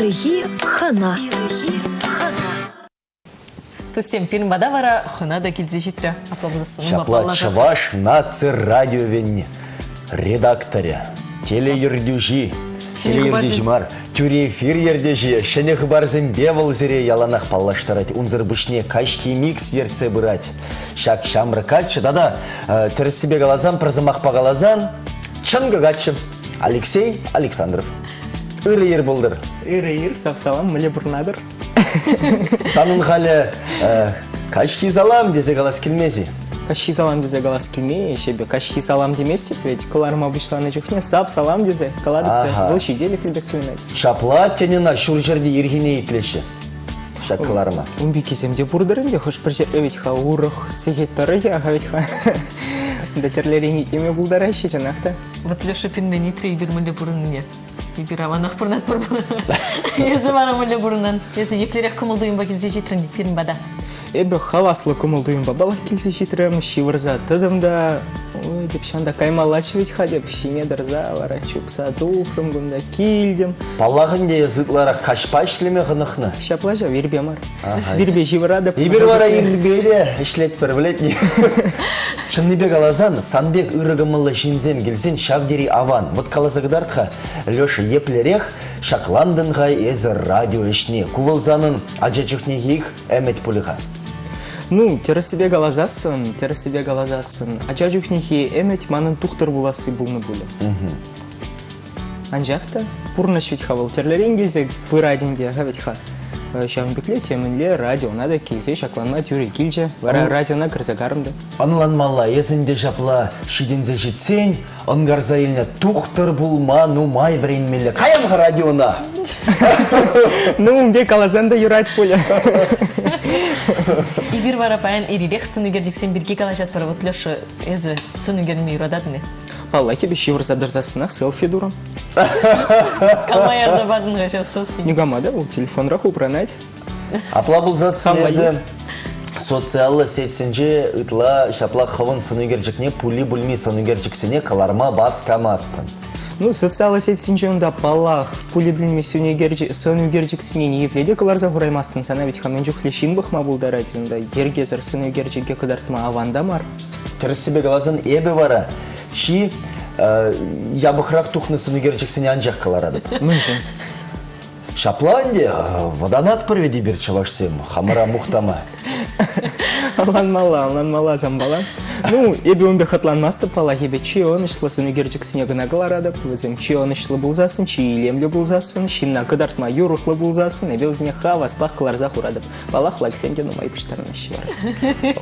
Ирыхи хана. Тусем пирмбада вара хана да кидзе житра. Шапла Чаваш наци радиовенни. Редакторя. Телеердюжи. Телеердюжмар. Тюре эфир ердежи. Шенех барзен бевал зире яланах паллаштарать. Унзыр бышне кашки микс ерце бырать. Шак шамракатчы. Да-да. Терсибе галазан, прозамах по галазан. Чангагатчы. Алексей Александров. Иры-ир болдыр. Иры-ир, сап-салам, міле бұрнадыр. Санын халі кашки залам дезе галас келмези. Кашки салам дезе галас келмей, шебе кашки салам деместіп, ведь куларым обычланы жүхне сап-салам дезе каладыпты. Бұл шеделі кілбек түйінайды. Шапла тенена шур жерде ергене итлеші. Шак куларыма. Умби кеземде бұрдырынде, хош бір жерде ведь ха урық сегеттары яға ведь ха. Дәтерлеріне теме бұлдарайшы жанақты. Вот Леша пинне нитре ибір мүлі бұрынне. Ибір аванақ бұрнат бұрбы. Езі бара мүлі бұрыннан. Езі еклерек күмілдуын ба келзе жетірін пирін бада. Эбі хаваслы күмілдуын ба балық келзе жетірім, шивырза тыдымда. Ой, деп шанда каймалачы ведь ха деп шине дырза вара чупса тухрым гунда килдім. Палағын де езытлара кашпашлеме ғынықны. Шаплажа вербе мар. Вербе живыра деп. Ибір вара ирбеде ішлет бір білетні. Чынныбек алазан, санбек ырыгымылы шинзен келсен шавдери аван. Вот калазагдартха Леша еплерех шакландынға езі радио ішне. Кувылзанын ажачықнегейх әмет пулыға. Ну, тересібек алазасын. Ача жүхнехи әмет манын тухтыр буласы бұлны бұлы. Анжақта, пұрныш ведь хавал терлерен келзе бұрадинде, ведь ха. Шавынбекле темінле радиона да кейсе шакланма тюре келже, вара радиона кірзагарымды. Анланмалла, езінде жапла шидензе жетсен, ангарза еліне тухтыр бұлма, нумай вренмелі. Қаянға радиона? Ну, бек алазанда юрать пуля. Ибір бара паян ирирек сынугердіксен бірге калажат пара. Вот Леша езі сынугерме юрададыны. Алла кебе шивырза дырзасына селфи дурам. Калмай арзабадын ғаша селфи. Негамада, ол телефон раху пранать. Апла бұлзасын езі социалы сетсенже ытла шапла хавын сынугердікне пули бүлми сынугердіксіне каларма бас камастын. Ну, социалы сетсенже онда палах пули бүлми сынугердіксіне не епледе каларза ғураймастын сана ведь хамен жүхлешін бұқма бұлдарать. Онда ергезір сынугердікке кыдартма аванда мар. Түрісібе галазын ебі бара. Чи ябықрақ тухны сынугердіксіне анжақ каларады. Мүнжен. Шапланде воданат проведи бір чавашсем, хамыра мухтама. Аланмала замбала. Ну, эбі өмбе хатланмасты пала ебе чи он ішлы сынугердіксіне гына каларады. Өзім чи он ішлы бұлзасын, чи илемлі бұлзасын, шинна кыдартма юрухлы бұлзасын, эбе өзіне хава спақ кыларзақ ұрадып. Балақ лайксенде нумай пұштарына ши бар.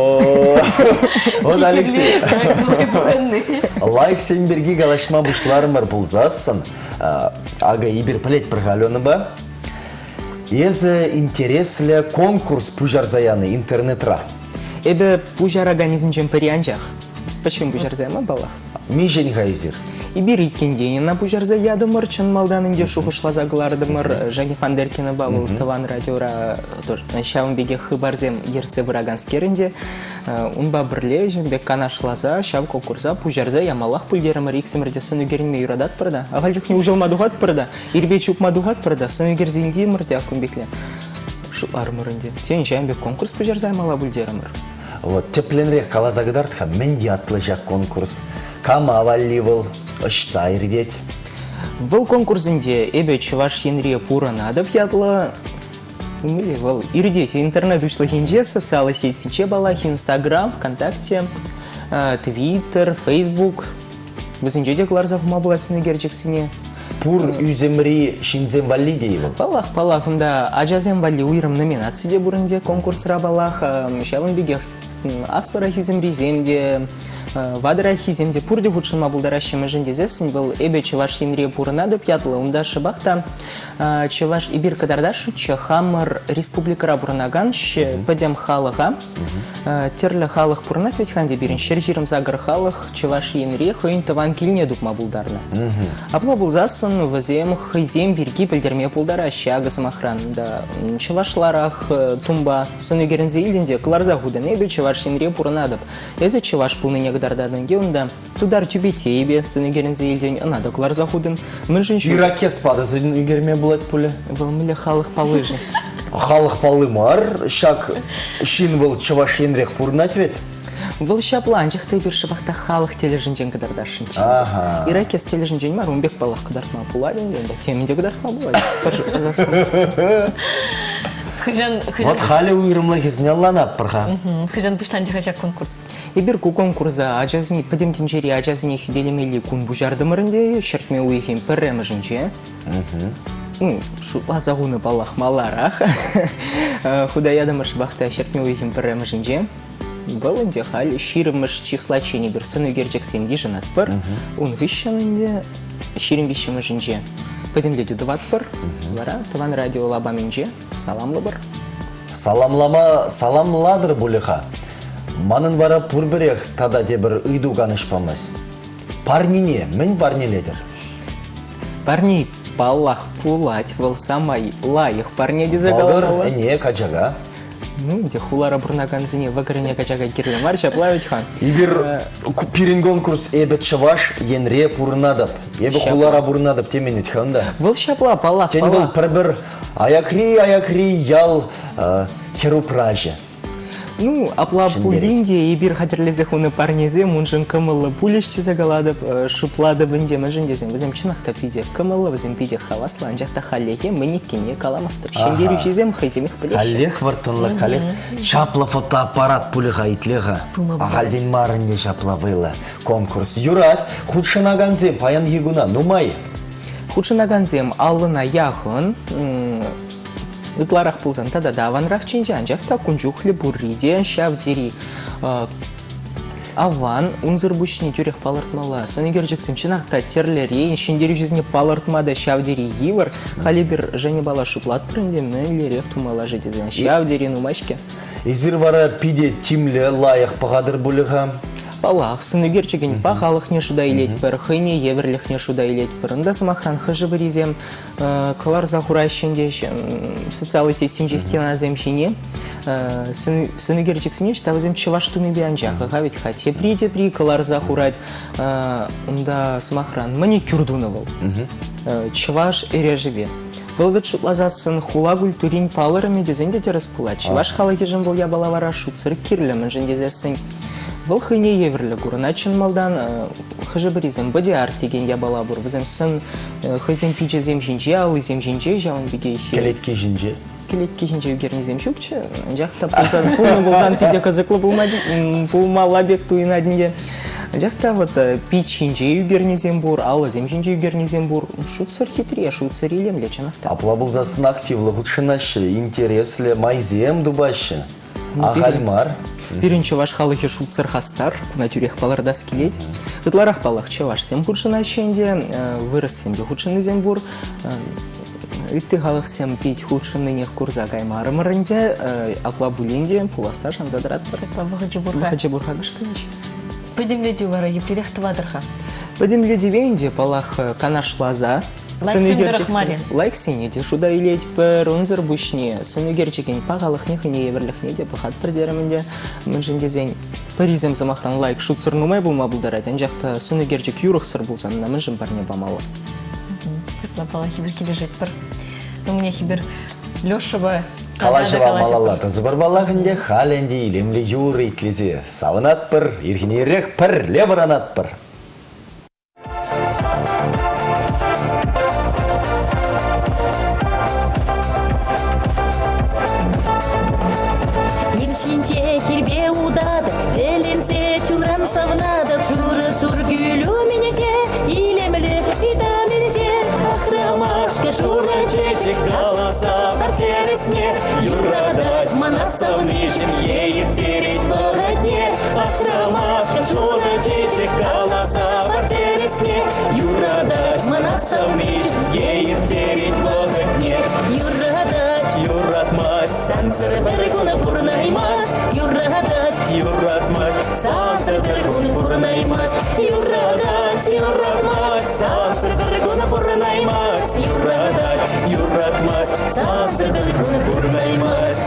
Вот Алексей. Лайксен берге галашма бұшларымыр бұлзасын. Ага ибір пілет бірғалуыны ба? Езі интереслі конкурс пужар заяны интернетра. Эбе пужар организм чем парианжах. Почему пужар заяма балах? Мижен ғайзір. Ибир иккенденен на пужар заядымыр, чын малданынде шуғышлаза ғылардымыр, Жани Фандеркина бавыл тыван радиора шауын беге хыбарзем ерце бұраганскерінде. Унба бірле бек канашлаза, шау конкурса пужарза ямалах пульдерімір иксімірде сынугерінме юрадат пырда. Ағал жүхне ұжылмадуғат пырда, ирбе чупмадуғат пырда, сынугерзенде мұрде акымбекле. Шулармырынде. Тен жайын бек конкурс пужарза ямала бульдерімір. Вот тепленрек калазагдартха менде атлы жак конкурс. Кама авалливал, ыштай редеть. Выл конкурсынде эбе чуваш енре пура надып ятлы. Умели выл ирдеть интернет учлы хинже, социалы сеть сече балах, Инстаграм, ВКонтакте, Твиттер, Фейсбук. Бізінже де кыларзақ ума бұлатсыны герчексіне. Пур үземри шинзем валли дейбіл. Балах, онда ажазем валли уйрым номинациде бұрынде конкурсыра балах, шалын бегех астыра хиземри земде, вадыра хиземде пурде худшынма бұлдарашымы жіндезесін бұл эбе чеваш енре пурынады пятлы. Онда шыбақта чеваш ибір кадардашы хамыр республикара бұрынаган пәдем халыға. Терлі халық пурынат ведь ханде берін шер жерім загыр халық чеваш енре хойын тыван келіне дұқма бұлдарны. Апла бұлзасын візем хызем бірге білдерме бұлдарашы ағысым охранында. Чевашларақ тумба сыны керінзе елденде кыларза худын эбе чеваш енре пурынадып. Эзі чеваш пулны кадардаданге онда тудар тюбетейбе сынегерінзе елден анадоклар захудын. Юраке спады сүйдің үгерме болады пулі? Вылмылы халық палыжы. Халық палы мар, шак шин выл чываш енрек пурнат вет? Выл шаплан жықтай бір шыбақта халық тележінжен кадардаршын. Иракес тележінжен мар, умбек балақ кадартма пуладен, темінде кадартма болады. Вот хали уйрымлы кезіне алланат бірға. Хыжан пуштан жахачак конкурс. Ибір ку конкурса ажазыне, падемтен жері ажазыне хюделемелі күн бұжардымырынде, шертме уйхем пірремі жінже. Шутла загуны балақ маларах. Худаядымыш бақта шертме уйхем пірремі жінже. Валынде хали ширымыш числа чені бір сыны герчек семді жынат бір. Он ғышшанынде ширым вещемі жінже. Падемле дюдыват бір. Вара, таван радио лабаменже. Саламлы бір. Саламладыр бұлыға. Манын вара пұрбірек тада де бір үйду ғанышпамыз. Парнине, мен парнеледір? Парни паллах пулать выл самай лайық парне де загаланалы. Не, качага. Де хулара бұрнаганзыне вағырыне качага керлемар шаплавить хан. Ибір пирин конкурс эбет шываш енре пұрнадып. Ебі хулара бұрнадып темен өтханда. Выл шапла паллах Тен бұл пір-бір аякри ял херупражы. Апла пулинде ебір хатерлезех уны парнезе мұнжын кымылы пулешчі загаладып, шуплады бінде мұнжын дезен. Бізем чынақтап виде кымылы, бізем виде хаваслы, анжақта халлеге мүнеккене каламастып. Шендері жезем хайземех білеш. Халлех вартынлы, халлех. Чапла фотоаппарат пулыға итлеға. Ағалден марынне чаплавылы конкурс. Юрат, худшынаганзем паян егуна, нумай. Худшынаганзем алына яғын, Утларах пулзан тада даванрах чинжа анжақта күнжухлі бурриде шавдери аван унзырбушни тюрех палартмала. Санегер жексім чинақта терлерейн шендері жүзіне палартмада шавдери евар халибір және бала шуплат прынде мәлерек тумала жедезен шавдери нумашке. Изір вара пиде тимлі лайық пағадыр бұлыға. Палах, сынегер чеген пағалық не шуда илет бір, хыне еверлік не шуда илет бір. Инда самахран хыжы бірізем, калар захурайшенде социалы сетсін жестена земшіне. Сынегер чексіне штавызем чываштуны бианжа. Қағавет хате при калар захурать. Инда самахран маникюрдуновал. Чываш эрежеве. Вылвет шутлазасын хулагуль турин палырыми дезенде терес пулат. Чываш халаки жын был я балавара шутсыр кирлімін жын дезесін. Выл хыне еверлі гурыначын малдан хыжы бірізім бадиар деген я бала бұр. Візім сын хызем пиче зем жинже, алы зем жинже, жауын біге хе. Келетке жинже? Келетке жинже үгеріне зем шүкчі. Жақта пулны болзан пиде қызықлы болмала бек туын адинде. Жақта вот пич жинже үгеріне зем бұр, алы зем жинже үгеріне зем бұр. Шутсыр хитре, шутсыр илем лечанақта. Апла болзасын активлы, худшынашы, интереслі, майзем дубашы. Ағальмар. Бірінші ваш халықы шутсыр хастар, күна түрек баларда скелет. Ғытларақ балақ чеваш сем худшына шенде, вырыс семде худшыны зем бұр. Үтті халық сем пейт худшыны нех курза гаймары мұрынде, апла бұленде пуласа шамзадырат бір. Вағыджы бұрға гышкыныш. Пөдемледі вара еплерек тывадырға. Пөдемледі венде балақ канаш лаза. Лайк сенеде шуда илет бір ұнзыр бұшне. Сынегерчеген пағалық нехіне еверліхне де бұхат бірдерімінде. Мүнжіндезен паризем замахран лайк шутсыр нумай бұлма бұлдарат. Әнжақта сынегерчек юрық сыр бұлзанына мүнжін барне бамалы. Сертла пала хибір келе жет бір. Нумыне хибір Лешыба Қалашыва малалаты зыбыр балағынде халенде илемлі юры итлезе. Савынат бір, ирхінерек бір, левыранат бір. Иршинче хирбе удады, желенсе чулан савнады, шур гүлю менеже, илемлі ида менеже, ахрамашка шура чечек голоса партересне, юрадать манасавнышем ей тереть богатне, ахрамашка шура чечек голоса партересне, юрадать манасавнышем ей тереть богатне, юратмас, сансыры біргуны бұрнаймас, юратмас, сансыры біргуны бұрнаймас, юратмас, сансыры біргуны бұрнаймас, юратмас, сансыры біргуны бұрнаймас.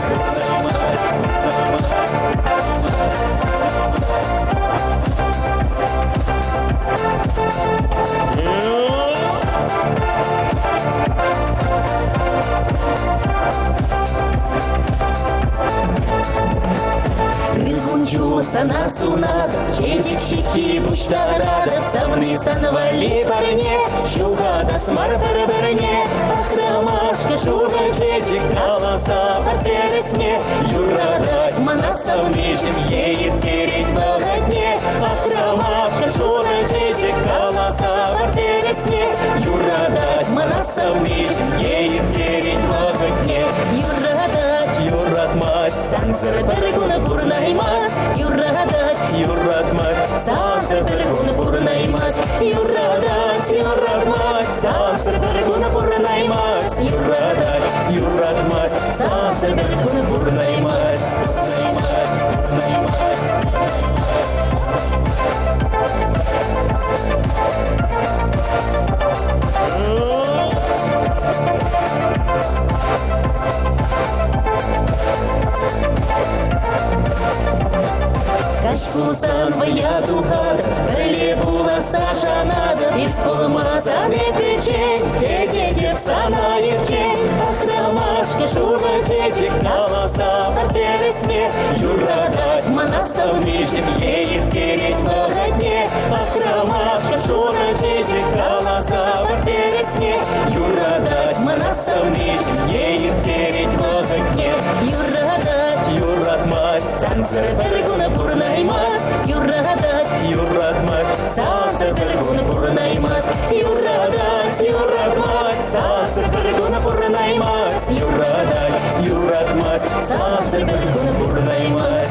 сана сунада, чечек щеки буштарада, савны санвали барне, шугада смар бір-бірне, ахрамашка шуга чечек каласа портересне, юрадать мана савны жем ейт тереть богатне, ахрамашка шуга чечек каласа портересне, юрадать мана савны жем ейт тереть богатне, юратмас, сансыр бір-гуны бұрнаймас, юратмас, сансыр бір-гуны бұрнаймас, юратмас, сансыр бір-гуны бұрнаймас, юратмас, сансыр бір-гуны бұрнаймас. Кашкусан вая духада, біле була Саша надо, без болмаса не печень, дедев сана ерчень, ахрамашка шуга чечек каласа портересне, юрадать мана савныжем ейт тереть богатне, ахрамашка шуга чечек каласа портересне, юрадать мана савныжем ейт тереть богатне, юратмас, сансыр бір-гуны бұрнаймас, юратмас, сансыр бір-гуны бұрнаймас, юратмас, сансыр бір-гуны бұрнаймас, юратмас, сансыр бір-гуны бұрнаймас,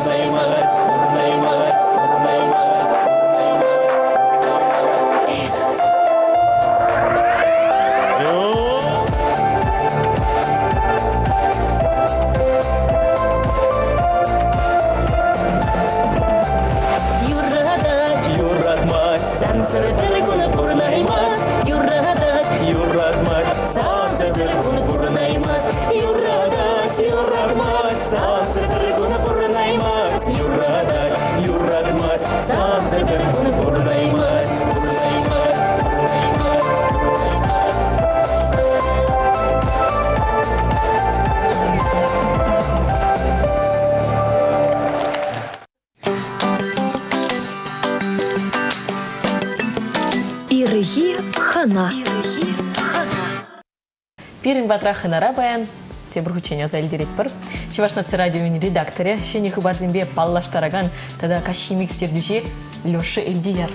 сансыр бір-гуны бұрнаймас, юратмас, сансыр бір-гуны бұрнаймас, юратмас, сансыр бір-гуны бұрнаймас, юратмас, сансыр бір-гуны бұрнаймас. Ирыхи хана. Пирин батра ханара баян, те бургученя зальдерет пыр. Чевашнацы радионың редакторы, шенихы барзимбе паллаштараган, тада кашхимик сердюжи Лёша Эльдияр.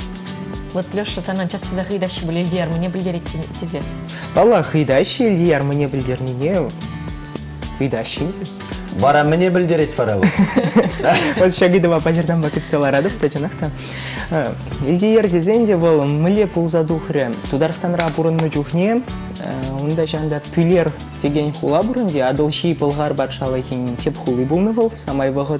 Вот Лёша санан час чиза хыйдащи был Эльдияр, мне білдерет тезе. Палла хыйдащи Эльдияр, мне білдернене, хыйдащи. Бара мне білдерет фаравы. Вот шагидова пажырдан бакет селарадып, тачанақта. Эльдияр дезенде бол мле пулзадухре Тударстанра бурынны жухне, онда жанда пүлер деген хула бурынде, адылши пылғар батшалайхин теп хулы булны бол, самай вағыт.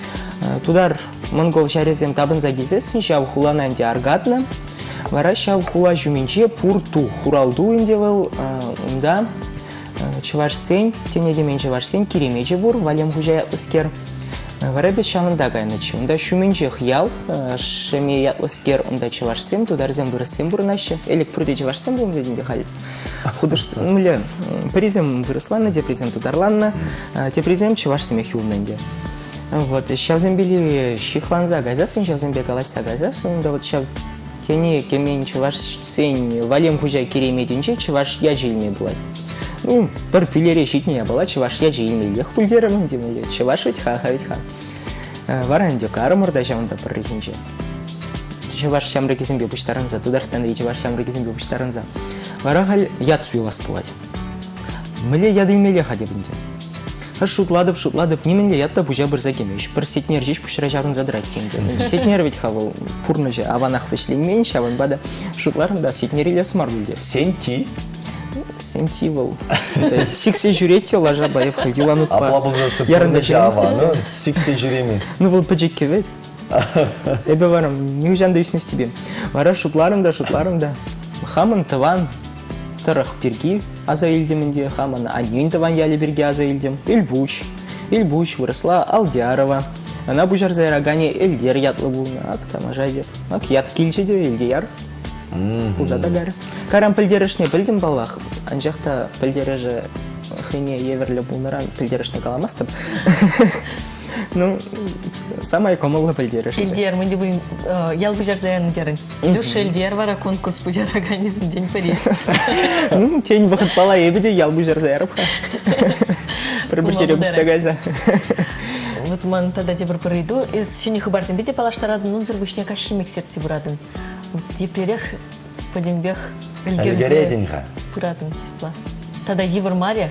Тудар монгол шарезем табын загизесін, жау хулананде аргатны, вара шау хула жүменче пурту хуралду инде бол, онда чывашсен, тенегемен чывашсен киремече бур, валем хужа ятлыскер. Варабет шамында гайнычы. Онда шуменче хиял, шеме ятлыскер, онда чывашсен, тударзем вырыссен бурнашы. Элек пурде чывашсен булын ведінде халит. Худырсын, мле, призем вырысланна, де призем тударланна, те призем чывашсеме хиулнанде. Вот, шавзем били шихланза газасын, шавзем бегалашса газасын, онда вот шав тене кемен чывашсен валем хужа киремедінче чываш яжиліне булай. Ну, бір пүлере шетіне была, чываш я жеймелех пүлдерімін демеле, чываш ведь ха. Варанде карымырда жауында бір рекенже. Чываш шамры кезімбе бұштарынза, Тударстан рей чываш шамры кезімбе бұштарынза. Варағал яд суйлас болады. Міле ядылмеле хадебінде. Шутладып, неменде ядта бұжа бір закемеш. Бір сетнер жеш пұшыра жарын задырат кемде. Сетнер ведь хавыл пурны же аванах вешленмен, шавын бада шутларында сетнер еле смар білдер. Сенти? Сентивал. Сиксе жүрете лажа байып хайдиланып ба. Аплабылзасы Ярын пұрны сиксе жүреме. Ну, бұл пыджекке вед. Эбе варым, не ужанды үсмес тебе. Вара шутларымда. Хамын тыван тырық берге аза елдемінде, хамын анюн тыван ялі берге аза елдем. Ильбуш выросла Алдиарова. Она бұжар зайрагане Эльдер ятлы болны. Ак тамажайдер. Ак ят келчеде Эльдияр. Пулзада гары. Карам пілдерішне білдім балақ. Анжақта пілдері же хыне еверлі бұлныран пілдерішне каламастым. Ну, самая комылы пылдері. Элдияр, мен де білін, ял бұжар заяны дерін. Леша Элдияр вара конкурс бұжар организм ден пәрі. Ну, тень вақыт бала ебі де ял бұжар заярып. Бір жере бұстағайза. Вот ман тогда те бір иду, из шенихы барзен бете палаштарадын, нун зырбышня кашимек сердце бурадын. Вот еплерех, подембех, Эльгерединха. Бурадын. Тогда евр мария.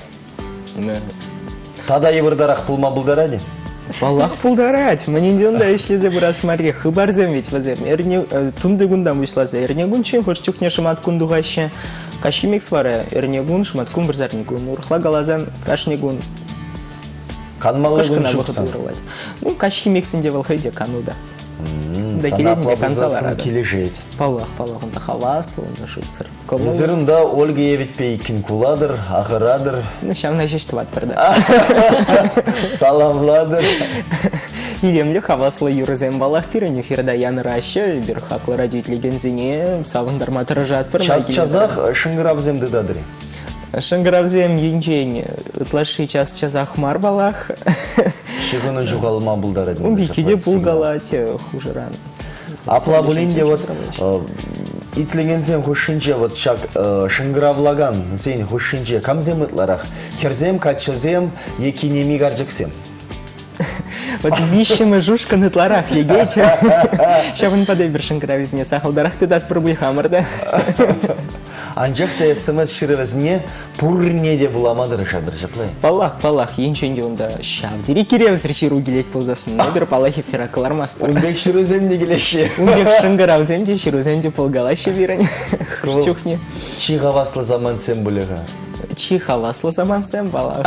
Тада еврдарақ пулма бұлдаради? Балақ пулдарать. Маненден да ишлезе бұрас мария. Хыбарзем ведь вазем. Тунды гундам вышлаза. Эрнегун чен хош чухне шымат кундуғаще. Кашимек свара. Эрнегун шымат кун бірзарнегун. Урхла галазан кашнегун. Канмалы гун шуксан. Ну, кашимексінде валхайде кануда. Да келедінде канзалар. Кележет. Палақ, онда хаваслы, онда шутсыр. Зырында Ольга евитпей кинкуладыр, ағырадыр. Ну, шамна жешті ватпырды. Саламладыр. Илемлі хаваслы юрызем балақ пирен, эфирда яны рашы, бір хақлы радиотлеген зіне, савындарма тұрыжат пыр. Час-чазақ шыңғыравземді дадыры. Шыңғыравзем енжен, ұтлашы час-чазақ мар балақ. Шығыны жұғалыма бұлдарадың. Умбекеде бұлгалате хужыран. Апла бұлінде вот итлеген сен хушинче вот шак шыңғыравлаган сен хушинче камзем ытларақ. Херзем, качазем, еки неми гарджексем. Вот вишімі жушкан ытларақ егет. Шабын падай бір шыңғыравезіне сақылдарақ тедат пұрбый хамырды. Анжақта смс шырывызне пұрне де вуламадыры шадыр жаплай. Палақ, еншенде онда шавдері керевіз рішеру келет болзасын. Бір палақ ефира қылармас бар. Умбек шырызенде келеші. Умбек шыңғыравзенде шырызенде пылгалашы берін. Хұрчухне. Чи хаваслы заман сен бұлыға. Чи хаваслы заман сен палақ.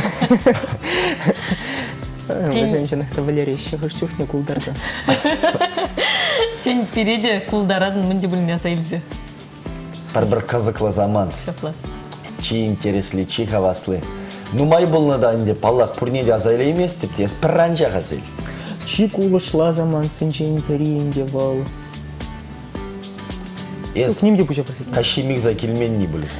Өземченікті білереші хұрчухне кулдарза. Тен переде кулдарадын мүнде біліне сайлзе. Бір қызықлы заман. Чи интересли, чи хаваслы. Ну май болны да инде палақ пұрнеде азайлы емес деп тез пірранжа ғазыл. Чи кулышла заман сынчен перейінде бол. Кнемде бұжа просить. Кашимикза келмен не бұлы.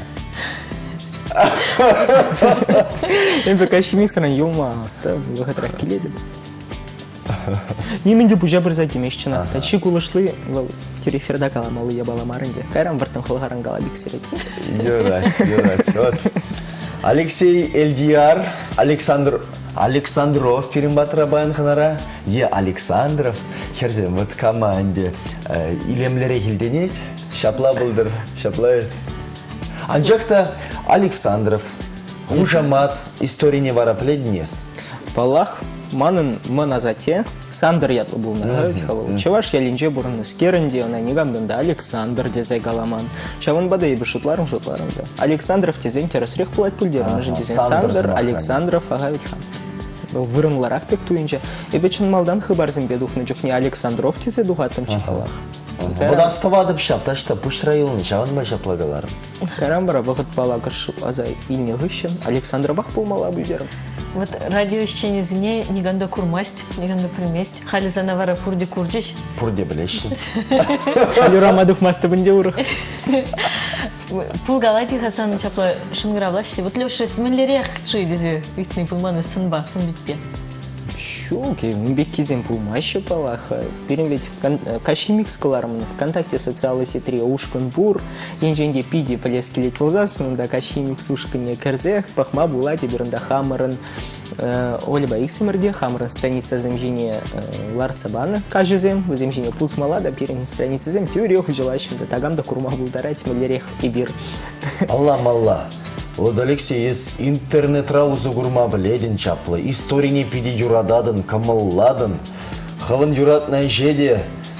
Эмбе кашимиксынан елма асты бұл ғатырақ келеді. Неменде бұжа бірза демешчіна. Чи кулышлы тереферда каламалы ебаламарынде. Кайрам вартын қылғаран кала бексереді. Юрат. Алексей Эльдияр, Александров перембатыра баян ханара. Александров. Херзем, вот команде. Илемлері хилденет. Шапла бұлдыр. Шаплает. Анжақта Александров. Хужамат. История вара пледнес. Палах. Манын назате Сандыр ятлы болны. Чеваш ялинже бұрынны скерінде, она негамдында Александр дезе галаман. Шавын бада ебі шутларым да. Александров тезен тересірек пулайт пүлдерін. Жіндезен Сандыр, Александров, ага ведхан. Вырымларақ пек туынча. Ебечін малдан хыбарзым бедухны жүк не Александров тезе дұғаттым чекалақ. Бұдан ставадып шапташта пұш райылын жауын ба жаплагаларым. Карам бара вғыт балағыш азай илне ғышын. Александровақ болмала бүлдерім. Вот радио ищенезіне неганда курмасть, неганда пілместь. Халі занавара пурде курджиш. Пурде білешін. Люрамадық масты бінде ұрық. Пулгалати хасан чапла шынгыравлашты. Вот Леша смеллерек ши дезе витный пулманы сынба, сын битпе. Щуки, мбек кезен пулмашы палаха. Берем ведь кашимикс кыларымын ВКонтакте социалы сетри ушкын бур. Енженде пиди полескелет болзасын, да кашимикс ушкыне кірзех, пахма булати берінде хамырын. Олеба иксимерде хамырын страница земжине ларцабаны. Кажезем, земжине пулсмала, да берем страница зем теория хужелащим, да тагамда курма булдарать, мелерех и бир. Алла. Вот Алексей из интернет-раузы гурма біледін чаплы, историне пиди юрададын, камылладын, хавын юратнай жеде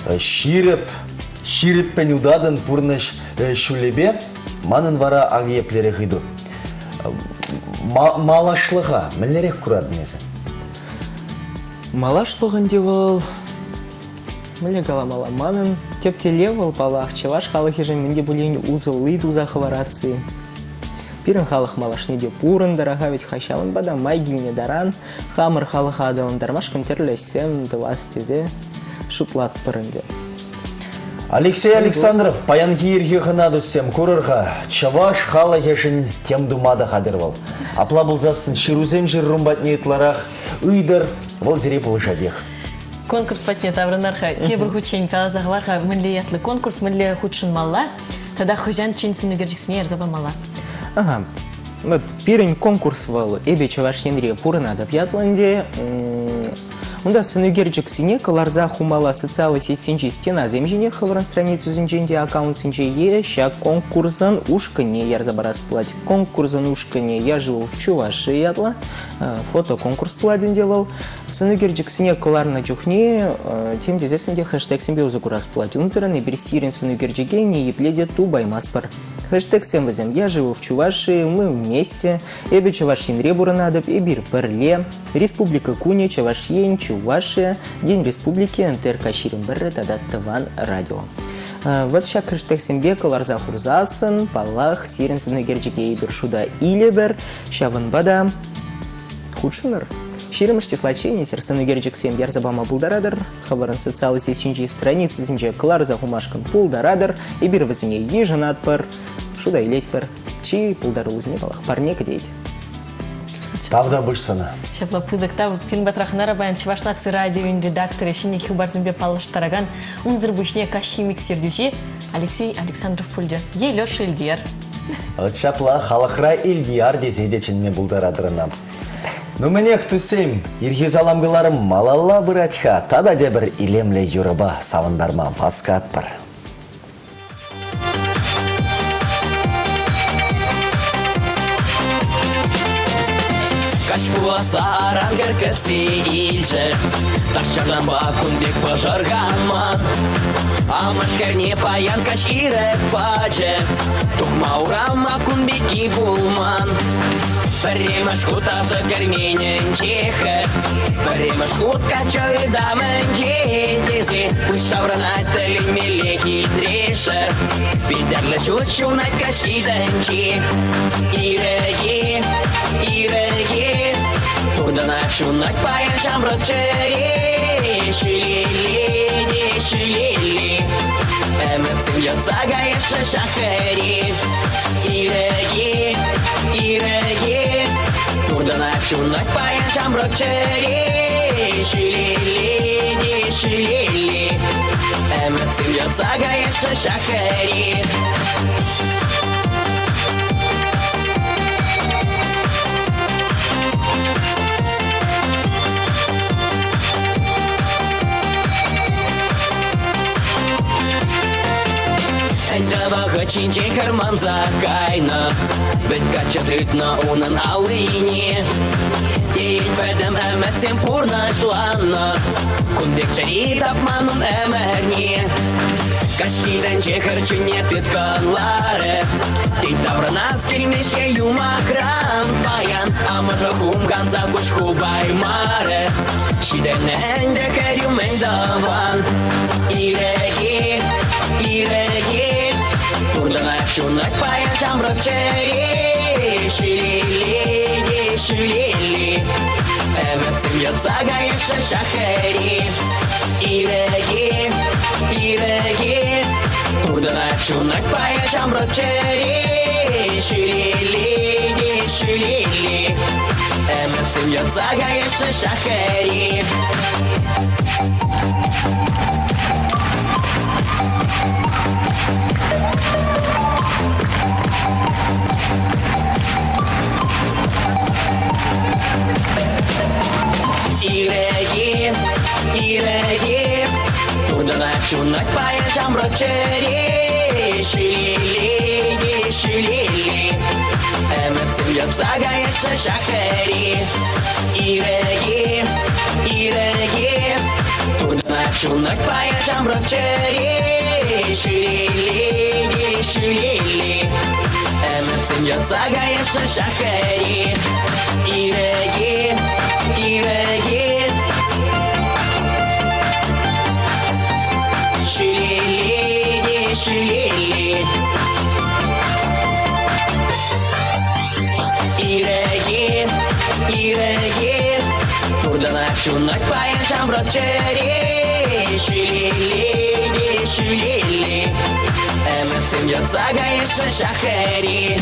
ширіп пен удадын пурныш шулебе, манын вара ағиеплері ғиду. Малашлыға, мүлерек күрадын езі? Малашлығын девал, мүле галамала манын, тептеле вал палақ, чеваш халықы жын менде бұлейін узылы дуза хварасы. Пирен халық малашнеде пурын дараға ведь хашалын бада майгилне даран, хамыр халық адалын дармаш көмтерлесем дылас тезе шутлат пырынде. Алексей Александров, паянхи ерге ғына дүссем көрірға, чаваш хала ешін тем думада қадырвал. Апла бұлзасын шырузем жыррым батнетларақ, үйдір вол зіре бұлышадех. Конкурс патне таврынарха, те бір хучен калазағварха, мүнле ятлы конкурс, мүнле худшын мала, тада хыжан ченсін үгерджіксіне ерзаба мала. Ага, вот первый конкурс вал эбе чаваш енре пурынадып ятланде, Унда сынугерджик сине каларза хумала социалы сеть синчи стена земжине хавран страницу зинченде аккаунт синче ща конкурсан ушкане ярзабарас плать. Конкурсан ушкане я живу в Чувашии ятла. Фото конкурс пладен делал. Сынугерджик сине каларна чухне тем дезесенде хэштег симбе узакурас плать. Унзеран и берсирин сынугерджиге не епледе ту баймаспар. Хэштег семвазем я живу в Чувашии, мы вместе. Эбе чавашин ребуранадып, эбир перле. Республика Куни, Чавашьен, Чувашия, День Республики, НТРК Ширинберре, Тадат Таван, Радио. Вот ща хэштег симбе каларза хурзасын, палах, сирен сынугерджиге эбир шуда илебер, ща ванбада худшыныр. Ширимыш числачение сынугерджик сем ярзабама булдарадыр, хабаран социалы сечинчи страницы зинче каларза хумашкан пулдарадыр, эбир вазине ежанатпар, шуда илетпар, чи пулдарылызне палах парне кадей. Тавда бышсана. Шафла пузыктав пин батрахнара баян чувашнацы радиоин редакторы шине хубарзимбе паллаштараган унзыр бушне кашхимик сердюжи Алексей Александров пульджа. Е Лёша Ильдияр. От шапла халахра Ильдияр дезейде чынме булдарадырынам. Ну мне хтусем, ирхизаламгыларым малалла быратха, тада дебір илемле юрыба савындарман фаскатпар. Саран геркесі илчі, Ташчаган бакун бек пожарганман. Амашкерне паян каш ирек паче, Тухмаурам акун беки булман. Перемаш хутаса керменен чехе, Перемаш хутка чой дамен чедези, Пусть шавранать телин мелехи дреше, Фидерле чучунать каш иденчи. Иреги, иреги, Турдана шунать паян шамрачери, Шилили, шилили, Эмецин язага еше шахери. Иреги, иреги, Турдана шунать паян шамрачери, Шилили, шилили, Эмецин язага еше шахери. Эндавага чинчен карман закайна, Бет качатытна унан алыне. Дейін бәдім әмәтсен пурнашланна, Кундек чари тапманын әмәрне. Кашкиден чехарчыне тытканлары, Тей тавранас келмешке юмакран паян, Амажа хумган закушку баймары, Шиден әнді кәрюмен даван. Иреги, иреги, Турдана шунать паян шамрачери, Шилили, шилили, Эвецин язага еше шахери. Иреги, иреги, Турдана шунать паян шамрачери, Шилили, шилили, Эвецин язага еше шахери. Иреги, иреги, Турдана шунать паян шамрачери, Шилили, шилили, Эмецин язага еше шахери. Иреги, иреги, Турдана шунать паян шамрачери, Шилили, шилили, Эмецин язага еше шахери. Иреги, иреги, Шилили, шилили, Иреги, иреги, Турдана шунать паян шамрачери, Шилили, шилили, Кунья цагаеша шахери.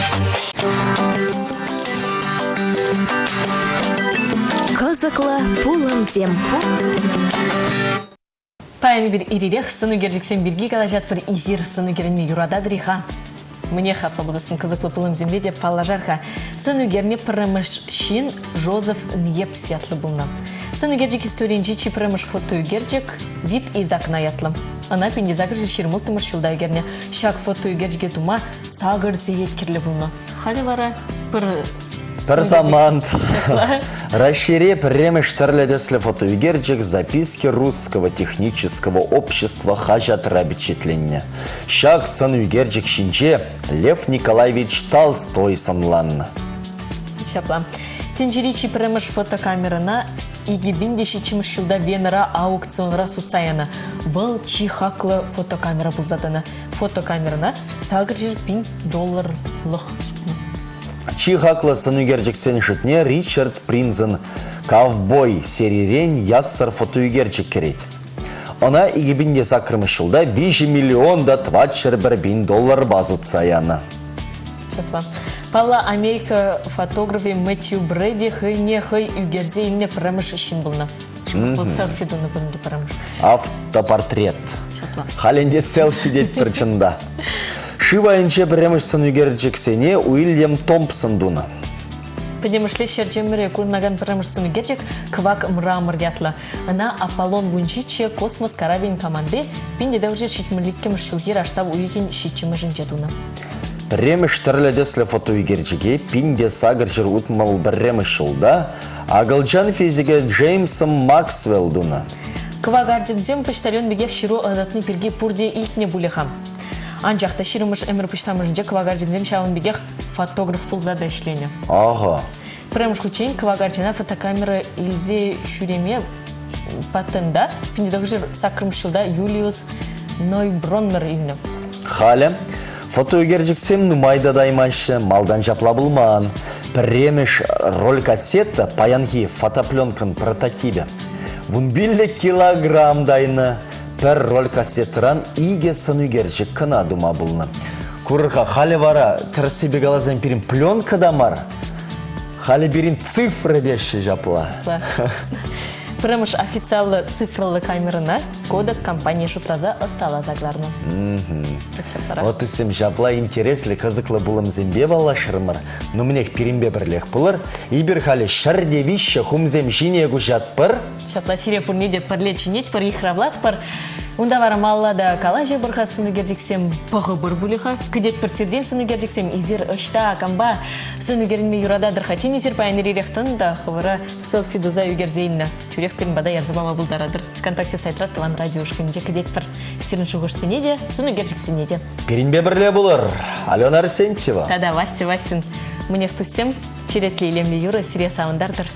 Кызыклы пулымзем. Паяны бір ирирех сыну гержіксен бірге калажат бір изир сыну герінме юрададыриха. Мне хапа бұлдасын кызыклы пулымзембе деп палажарха. Сыну герне пырымышшин Жозеф Ньеп сиятлы бұлна. Сыну гержік историнжи чи пырымыш фото гержік вид из окна ятлы. Ана пенде загыржы шермылтымыш шулда герне шак фото гержіге тума сағыр зейет керлі бұлна. Халі вара бір... Тарзамант. Расшире премештерледесле фотоюгерджик записки Русского технического общества хажат рабичетления. Шак санюгерджик шинче Лев Николаевич Толстой санланна. Чапла. Тенджиричи премеш фотокамерана игибиндеши чимшилда венера аукционра суцаяна. Выл чихаклы фотокамера булзатана. Фотокамерана $1 пин лых. Чихаклы санюгерджиксен шитне Ричард Принзен ковбой серирен ятсар фотоюгерджик керет. Она игибинде сакрымышылда $5 миллион $21 базуцаяна. Чапла. Пала Америка фотографи Мэтью Брэди не хай югерзе илне прамыш ишин булна. Бұл селфи дуны бұнды прамыш. Автопортрет. Чапла. Халенде селфи дет причында. Шивайынче премеш санюгерджиксене Уильям Томпсон дуна. Подемышле шерчемере курнаган прамыш санюгерджик квак мрамор ятла. Она Аполлон вунчиче космос карабин команды пинде дәужер шитмеликке мышшылгер аштав уйген шитчемежін жадуна. Премеш терледесле фотоюгерджиге пинде сагыржыр утмал премеш шылда Агалджан физике Джеймсом Максвелл дуна. Квак арджинзем почтальон бегех ширу азатны перге пурде илтне булехам. Анжақта ширымыш әмір пұштамышынже квагарджинзем шауын бегех фотограф пулзада ішлені. Ага. Премыш күчейін квагарджина фотокамера илзе шүреме патында піндедігі жыр сакрымшылда Юлиус Нойброннер илні. Хале, фотоюгерджиксем нумайда даймашы малдан жапла булман. Премеш роль кассета паянхи фотопленкан прототипе. Вунбилле килограмм дайны. Пер роль кассетран иге санюгерджик кына дума булны. Курырха хали вара тірсі бегалазен пирин пленка дамар. Хали бірін цифры деші жапла. Премыш официалы цифрлы камерына кодек компания шутлаза остала загларны. Вот исем жапла интересли кызыклы булым зембе бала шырмыр. Ну мнех пиринбе бірлех пылыр. Ибір хали шырде вище хумзем жине гужат пыр. Шапла сире пурнеде пырлечинет, пыр ихравлат пыр. Унда вара маллада калаже бұрға сынығердіксем пығы бір бұлыға. Күдет бір серден сынығердіксем изер ұшта, камба сынығерінме юрададыр хатин изер пайыныр еректін да қывыра селфи дуза үгерзейінна. Чурек пен бада ярзыбама бұлдарадыр. Вконтакте сайтрат талан радиошкынже күдет бір сирін шуғышсене де, сынығердіксене де. Перенбе бірле бұлыр. Алена Арсентьева. Тада Васин. Мнех туссем черетлі елемлі юры сирия сауындардыр.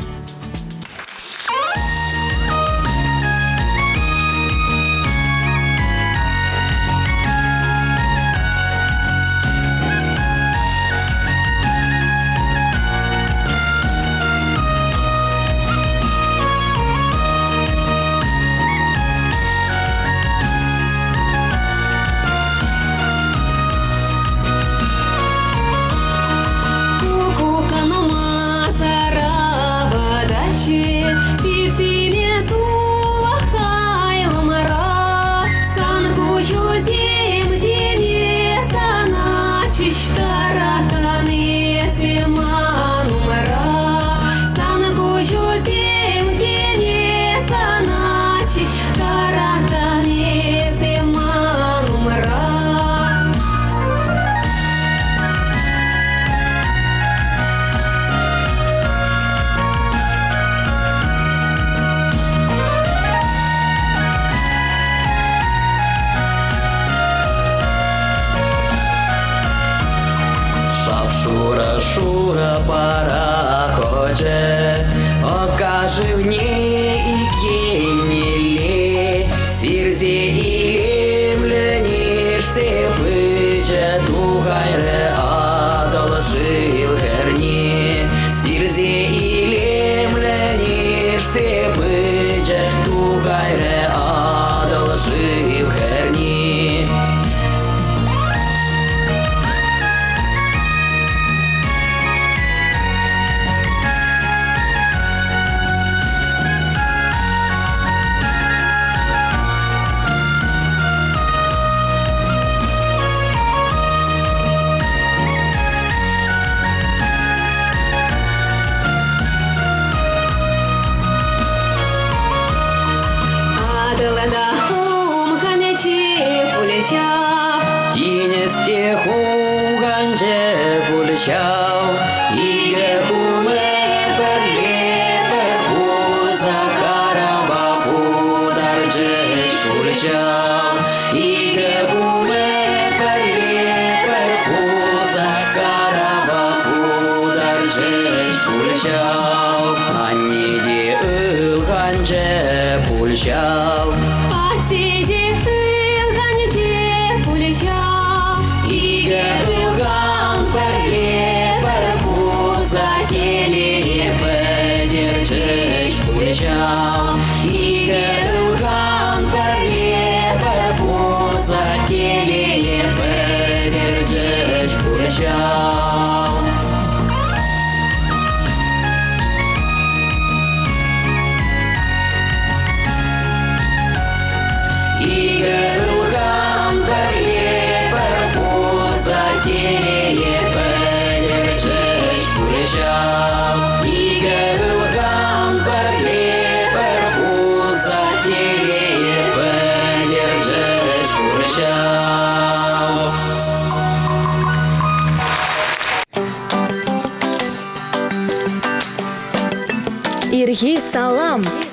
Шура пароходе, окажи в ней и кенели, сирзе или мленишься быча, тухайре одолжил херни, сирзе или мленишься быча, тухайре одолжил херни. пурачал. Игылган парле парпуза телее подержешь пурачал. Игылган парле парпуза телее подержешь пурачал. Ирги салам.